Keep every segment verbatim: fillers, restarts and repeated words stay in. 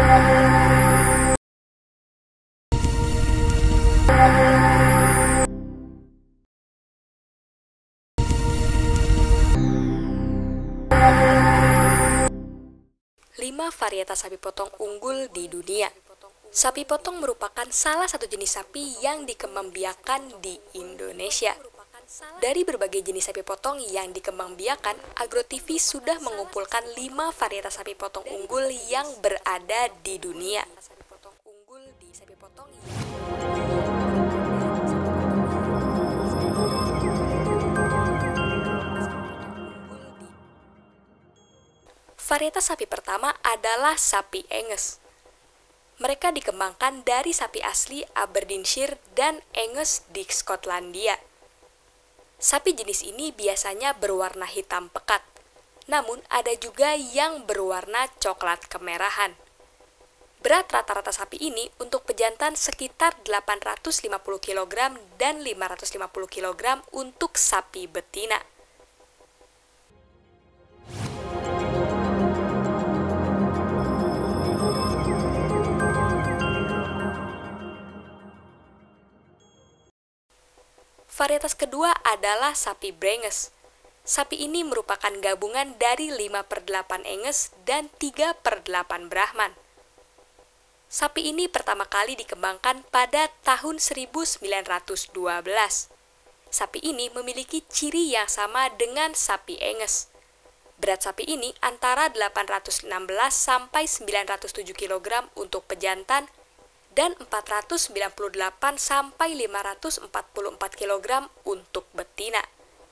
lima varietas sapi potong unggul di dunia. Sapi potong merupakan salah satu jenis sapi yang dikembangbiakan di Indonesia. Dari berbagai jenis sapi potong yang dikembangbiakan, AgroTV sudah mengumpulkan lima varietas sapi potong unggul yang berada di dunia. Varietas sapi pertama adalah sapi Angus. Mereka dikembangkan dari sapi asli Aberdeenshire dan Angus di Skotlandia. Sapi jenis ini biasanya berwarna hitam pekat, namun ada juga yang berwarna coklat kemerahan. Berat rata-rata sapi ini untuk pejantan sekitar delapan ratus lima puluh kilogram dan lima ratus lima puluh kilogram untuk sapi betina. Varietas kedua adalah sapi Brangus. Sapi ini merupakan gabungan dari lima per delapan Angus dan tiga per delapan Brahman. Sapi ini pertama kali dikembangkan pada tahun seribu sembilan ratus dua belas. Sapi ini memiliki ciri yang sama dengan sapi Angus. Berat sapi ini antara delapan ratus enam belas sampai sembilan ratus tujuh kilogram untuk pejantan dan empat ratus sembilan puluh delapan sampai lima ratus empat puluh empat kilogram untuk betina.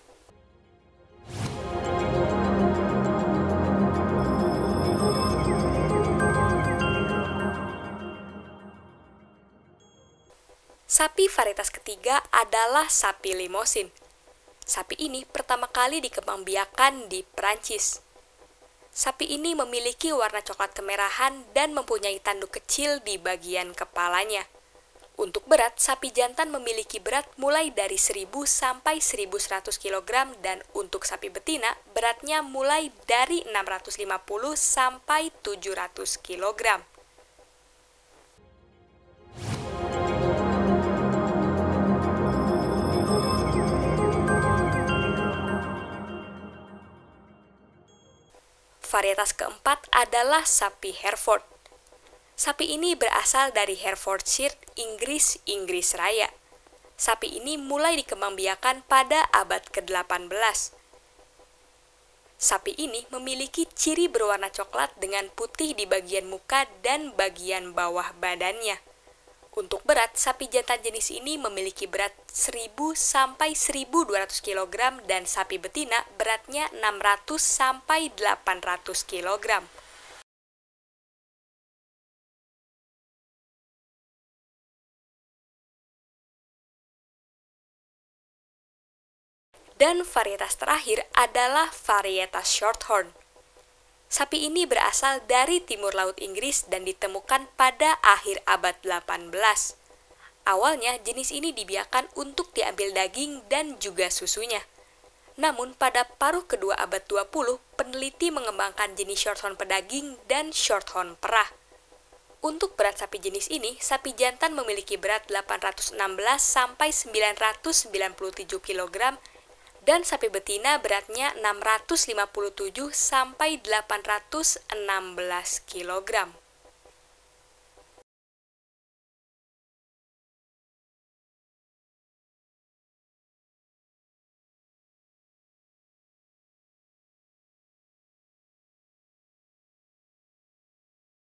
Sapi varietas ketiga adalah sapi Limousin. Sapi ini pertama kali dikembangbiakan di Perancis. Sapi ini memiliki warna coklat kemerahan dan mempunyai tanduk kecil di bagian kepalanya. Untuk berat, sapi jantan memiliki berat mulai dari seribu sampai seribu seratus kilogram dan untuk sapi betina beratnya mulai dari enam ratus lima puluh sampai tujuh ratus kilogram. Varietas keempat adalah sapi Hereford. Sapi ini berasal dari Herefordshire, Inggris, Inggris Raya. Sapi ini mulai dikembangbiakan pada abad ke delapan belas. Sapi ini memiliki ciri berwarna coklat dengan putih di bagian muka dan bagian bawah badannya. Untuk berat, sapi jantan jenis ini memiliki berat seribu sampai seribu dua ratus kilogram dan sapi betina beratnya enam ratus sampai delapan ratus kilogram. Dan varietas terakhir adalah varietas Shorthorn. Sapi ini berasal dari timur laut Inggris dan ditemukan pada akhir abad delapan belas. Awalnya jenis ini dibiarkan untuk diambil daging dan juga susunya. Namun pada paruh kedua abad dua puluh, peneliti mengembangkan jenis Shorthorn pedaging dan Shorthorn perah. Untuk berat sapi jenis ini, sapi jantan memiliki berat delapan ratus enam belas sampai sembilan ratus sembilan puluh tujuh kilogram dan sapi betina beratnya enam ratus lima puluh tujuh sampai delapan ratus enam belas kilogram.